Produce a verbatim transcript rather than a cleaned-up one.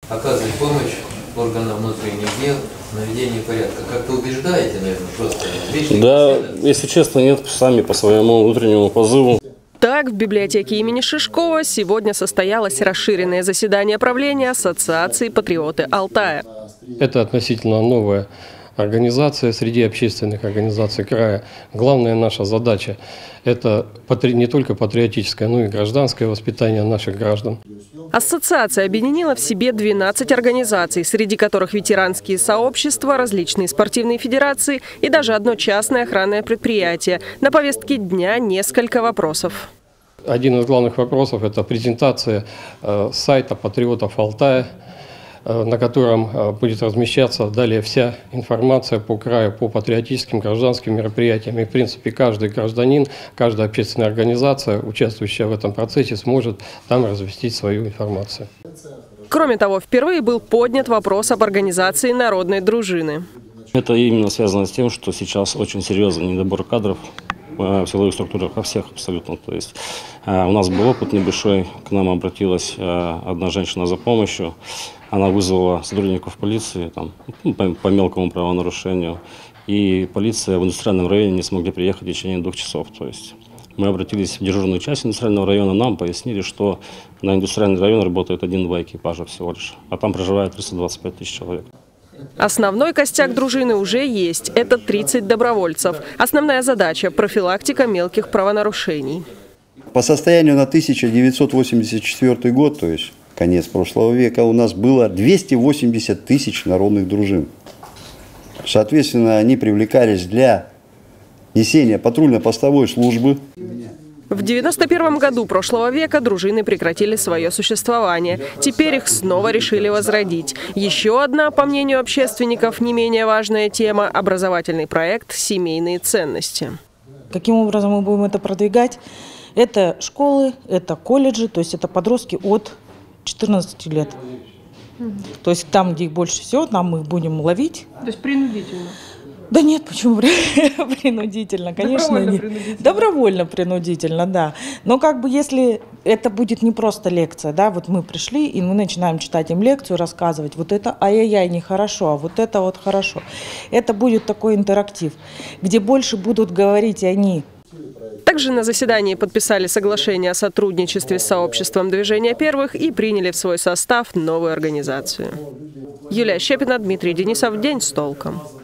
оказывать помощь органам внутренних дел, наведению порядка. Как-то убеждаете, наверное, просто? Да, если честно, нет, сами по своему внутреннему позыву. Так, в библиотеке имени Шишкова сегодня состоялось расширенное заседание правления Ассоциации «Патриоты Алтая». Это относительно новая организация среди общественных организаций края. Главная наша задача – это не только патриотическое, но и гражданское воспитание наших граждан. Ассоциация объединила в себе двенадцать организаций, среди которых ветеранские сообщества, различные спортивные федерации и даже одно частное охранное предприятие. На повестке дня несколько вопросов. Один из главных вопросов – это презентация э, сайта «Патриотов Алтая», э, на котором э, будет размещаться далее вся информация по краю, по патриотическим гражданским мероприятиям. И, в принципе, каждый гражданин, каждая общественная организация, участвующая в этом процессе, сможет там разместить свою информацию. Кроме того, впервые был поднят вопрос об организации народной дружины. Это именно связано с тем, что сейчас очень серьезный недобор кадров в силовых структурах, во всех абсолютно. То есть э, у нас был опыт небольшой, к нам обратилась э, одна женщина за помощью, она вызвала сотрудников полиции там, по, по мелкому правонарушению, и полиция в индустриальном районе не смогли приехать в течение двух часов. То есть мы обратились в дежурную часть индустриального района, нам пояснили, что на индустриальный район работает один-два экипажа всего лишь, а там проживает триста двадцать пять тысяч человек. Основной костяк дружины уже есть. Это тридцать добровольцев. Основная задача – профилактика мелких правонарушений. По состоянию на тысяча девятьсот восемьдесят четвёртый год, то есть конец прошлого века, у нас было двести восемьдесят тысяч народных дружин. Соответственно, они привлекались для несения патрульно-постовой службы. В девяносто первом году прошлого века дружины прекратили свое существование. Теперь их снова решили возродить. Еще одна, по мнению общественников, не менее важная тема – образовательный проект «Семейные ценности». Каким образом мы будем это продвигать? Это школы, это колледжи, то есть это подростки от четырнадцати лет. То есть там, где их больше всего, там мы их будем ловить. То есть принудительно? Да нет, почему принудительно, конечно. Добровольно нет. принудительно. Добровольно принудительно, да. Но как бы если это будет не просто лекция, да, вот мы пришли и мы начинаем читать им лекцию, рассказывать, вот это ай-яй-яй нехорошо, а вот это вот хорошо. Это будет такой интерактив, где больше будут говорить они. Также на заседании подписали соглашение о сотрудничестве с сообществом «Движение первых» и приняли в свой состав новую организацию. Юлия Щепина, Дмитрий Денисов. День с толком.